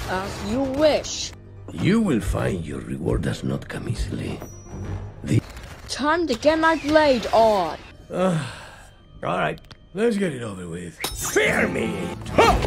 As you wish. You will find your reward does not come easily. Time to get my blade on. Alright, let's get it over with. Fear me!